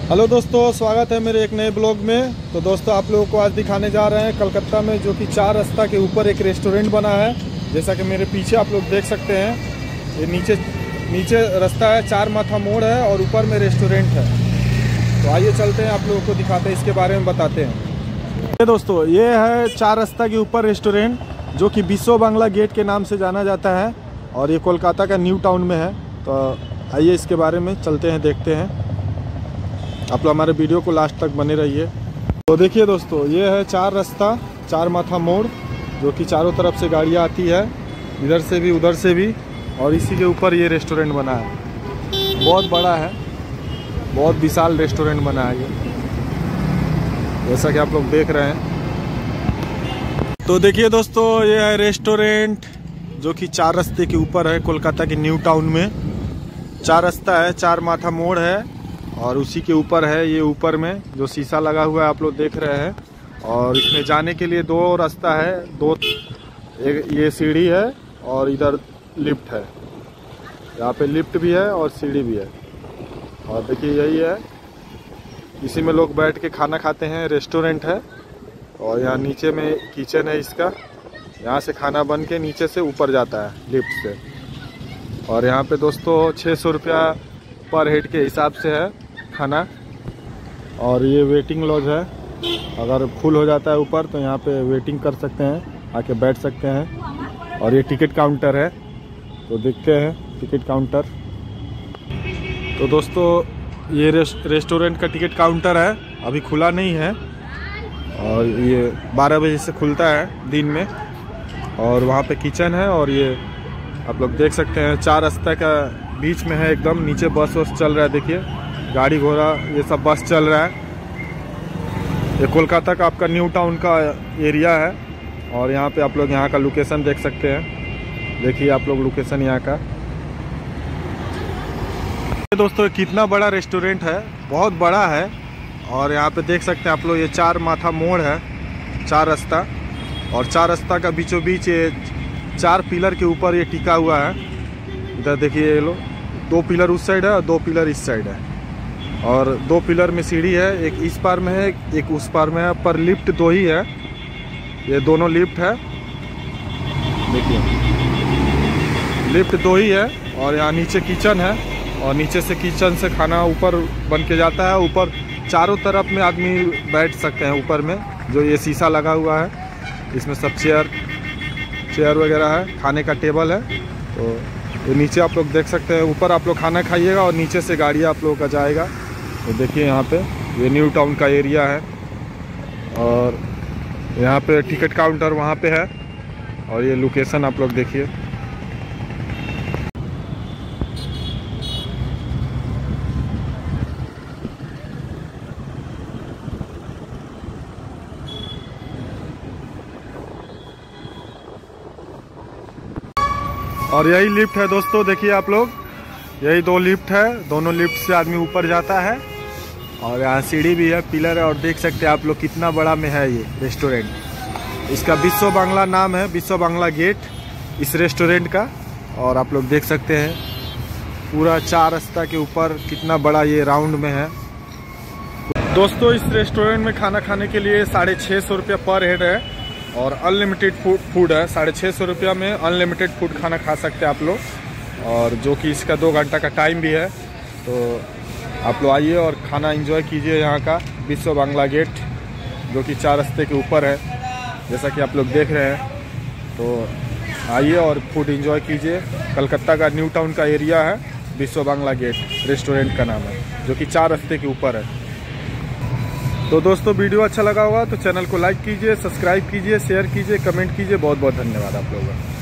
Hello दोस्तों, स्वागत है मेरे एक नए ब्लॉग में। तो दोस्तों, आप लोगों को आज दिखाने जा रहे हैं कलकत्ता में जो कि 4 रास्ता के ऊपर एक रेस्टोरेंट बना है। जैसा कि मेरे पीछे आप लोग देख सकते हैं, ये नीचे रास्ता है, 4 माथा मोड़ है और ऊपर में रेस्टोरेंट है। तो आइए चलते हैं, आप लोगों को दिखाते हैं, इसके बारे में बताते हैं। ये दोस्तों, ये है 4 रास्ता के ऊपर रेस्टोरेंट जो कि बिस्व बांग्ला गेट के नाम से जाना जाता है और ये कोलकाता का न्यू टाउन में है। तो आइए इसके बारे में चलते हैं, देखते हैं। आप लोग हमारे वीडियो को लास्ट तक बने रहिए। तो देखिए दोस्तों, ये है 4 रास्ता, 4 माथा मोड़ जो कि चारों तरफ से गाड़ियाँ आती है, इधर से भी उधर से भी, और इसी के ऊपर ये रेस्टोरेंट बना है। बहुत बड़ा है, बहुत विशाल रेस्टोरेंट बना है ये, जैसा कि आप लोग देख रहे हैं। तो देखिए दोस्तों, ये है रेस्टोरेंट जो कि 4 रास्ते के ऊपर है, कोलकाता के न्यू टाउन में। 4 रास्ता है, 4 माथा मोड़ है और उसी के ऊपर है ये, ऊपर में जो शीशा लगा हुआ है आप लोग देख रहे हैं। और इसमें जाने के लिए 2 रास्ता है, एक ये सीढ़ी है और इधर लिफ्ट है। यहाँ पे लिफ्ट भी है और सीढ़ी भी है। और देखिए यही है, इसी में लोग बैठ के खाना खाते हैं, रेस्टोरेंट है। और यहाँ नीचे में किचन है इसका, यहाँ से खाना बन के नीचे से ऊपर जाता है लिफ्ट से। और यहाँ पे दोस्तों 600 रुपया पर हेड के हिसाब से है खाना। और ये वेटिंग लॉज है, अगर फुल हो जाता है ऊपर तो यहाँ पे वेटिंग कर सकते हैं, आके बैठ सकते हैं। और ये टिकट काउंटर है, तो देखते हैं टिकट काउंटर। तो दोस्तों, ये रेस्टोरेंट का टिकट काउंटर है, अभी खुला नहीं है और ये 12 बजे से खुलता है दिन में। और वहाँ पे किचन है और ये आप लोग देख सकते हैं 4 रास्ता का बीच में है एकदम। नीचे बस वस चल रहा है, देखिए गाड़ी घोड़ा ये सब बस चल रहा है। ये कोलकाता का आपका न्यू टाउन का एरिया है। और यहाँ पे आप लोग यहाँ का लोकेशन देख सकते हैं, देखिए आप लोग लोकेशन यहाँ का। दोस्तों, कितना बड़ा रेस्टोरेंट है, बहुत बड़ा है। और यहाँ पे देख सकते हैं आप लोग, ये 4 माथा मोड़ है, 4 रास्ता। और 4 रास्ता का बीचों बीच ये 4 पिलर के ऊपर ये टिका हुआ है। इधर देखिए ये लो, 2 पिलर उस साइड है और 2 पिलर इस साइड है। और 2 पिलर में सीढ़ी है, एक इस पार में है एक उस पार में है। पर लिफ्ट 2 ही है, ये दोनों लिफ्ट है, देखिए लिफ्ट 2 ही है। और यहाँ नीचे किचन है और नीचे से किचन से खाना ऊपर बन के जाता है। ऊपर चारों तरफ में आदमी बैठ सकते हैं ऊपर में, जो ये शीशा लगा हुआ है, इसमें सब चेयर वगैरह है, खाने का टेबल है। तो ये नीचे आप लोग देख सकते हैं, ऊपर आप लोग खाना खाइएगा और नीचे से गाड़ी आप लोगों का जाएगा। तो देखिए यहाँ पे ये न्यू टाउन का एरिया है। और यहाँ पे टिकट काउंटर वहाँ पे है। और ये लोकेशन आप लोग देखिए। और यही लिफ्ट है दोस्तों, देखिए आप लोग, यही 2 लिफ्ट है, दोनों लिफ्ट से आदमी ऊपर जाता है। और यहाँ सीढ़ी भी है, पिलर है। और देख सकते हैं आप लोग कितना बड़ा में है ये रेस्टोरेंट। इसका बिस्व बांग्ला नाम है, बिस्व बांग्ला गेट इस रेस्टोरेंट का। और आप लोग देख सकते हैं पूरा 4 रास्ता के ऊपर कितना बड़ा ये राउंड में है। दोस्तों, इस रेस्टोरेंट में खाना खाने के लिए 650 रुपया पर हेड है और अनलिमिटेड फूड है। 650 रुपया में अनलिमिटेड फूड खाना खा सकते हैं आप लोग। और जो कि इसका 2 घंटा का टाइम भी है। तो आप लोग आइए और खाना एंजॉय कीजिए यहाँ का, बिस्व बांग्ला गेट जो कि 4 रास्ते के ऊपर है, जैसा कि आप लोग देख रहे हैं। तो आइए और फूड एंजॉय कीजिए। कलकत्ता का न्यू टाउन का एरिया है, बिस्व बांग्ला गेट रेस्टोरेंट का नाम है, जो कि 4 रास्ते के ऊपर है। तो दोस्तों, वीडियो अच्छा लगा होगा तो चैनल को लाइक कीजिए, सब्सक्राइब कीजिए, शेयर कीजिए, कमेंट कीजिए। बहुत बहुत धन्यवाद आप लोगों का।